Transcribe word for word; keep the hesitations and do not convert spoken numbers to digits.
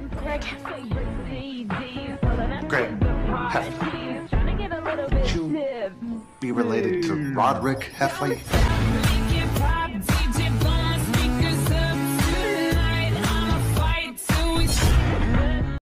Greg Heffley. Greg Heffley. Would you be related to Rodrick Heffley?